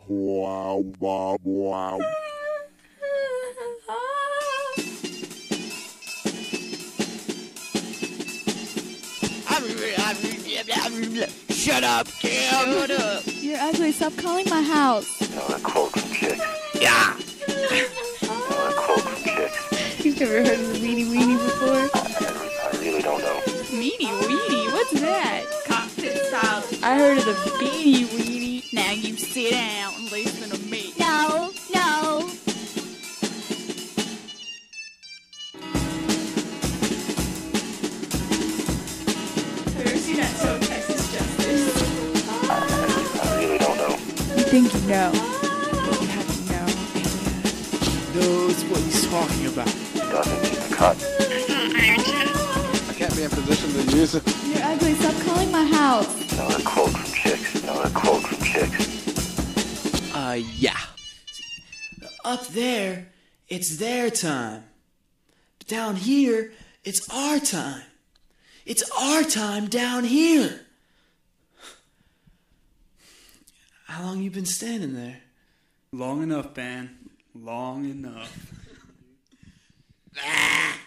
Wow, wow, wow. Shut up, Kim! Shut up! You're ugly. Stop calling my house. Another quote from chicks. Yeah! Another quote from chicks. You've never heard of the meanie weenie before? I really don't know. Meanie weenie? What's that? Cockpit style. I heard of the beanie weenie. Now you sit down and listen to me. No, no. Have you ever seen that show, Texas Justice? I really don't know. You think you know, but you have to know. Knows what he's talking about. Doesn't need the cut. I can't be in position to use it. You're ugly. Stop calling my house. Another quote from chicks. Another quote from chicks. Yeah. Up there, it's their time. But down here, it's our time. It's our time down here. How long you been standing there? Long enough, man. Long enough. Ah!